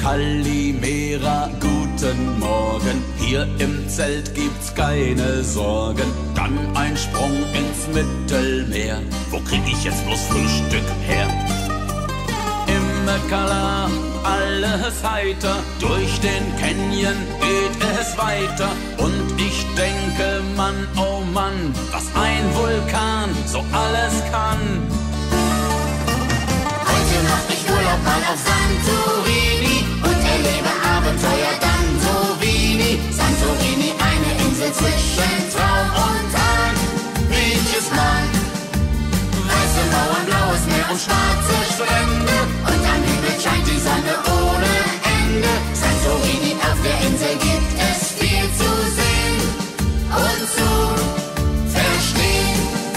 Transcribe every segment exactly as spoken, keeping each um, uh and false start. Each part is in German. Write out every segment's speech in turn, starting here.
Kalimera, guten Morgen. Hier im Zelt gibt's keine Sorgen. Dann ein Sprung ins Mittelmeer. Wo krieg ich jetzt bloß Frühstück her? Im Kala, alles heiter. Durch den Canyon geht es weiter. Und ich denke, Mann, oh Mann, was ein Vulkan so alles kann. Heute mach ich Urlaub mal auf Santorini und erlebe Abenteuer dann so wie nie. Santorini, eine Insel zwischen Traum und Traum. Wie ich es mag. Weiße Mauern, blaues Meer und schwarze Strände. Und am Himmel scheint die Sonne ohne Ende. Santorini, auf der Insel gibt es viel zu sehen und zu verstehen.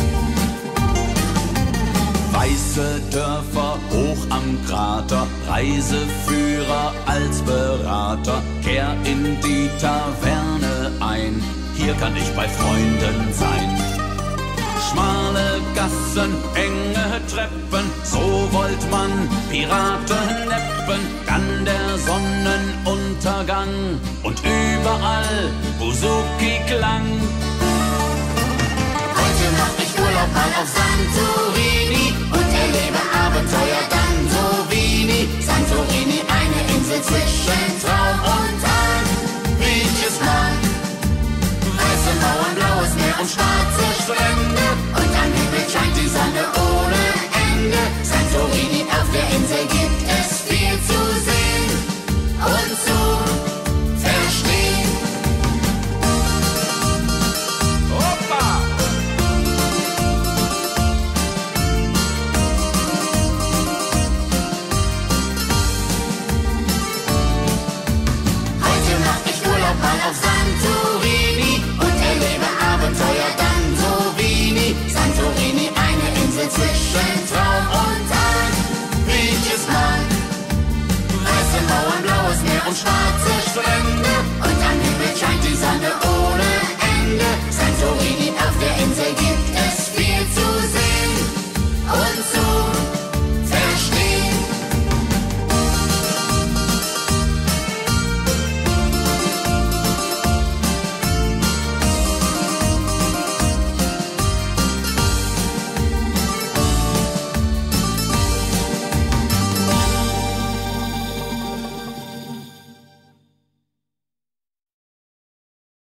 Weiße Dörfer hoch am Krater, Reiseführer als Berater. Kehr in die Taverne ein, hier kann ich bei Freunden sein. Schmale Gassen, enge Treppen, so wollt man Piraten neppen. Dann der Sonnenuntergang und überall Buzuki-Klang. Heute mach ich Urlaub mal auf Santorini und erlebe Abenteuer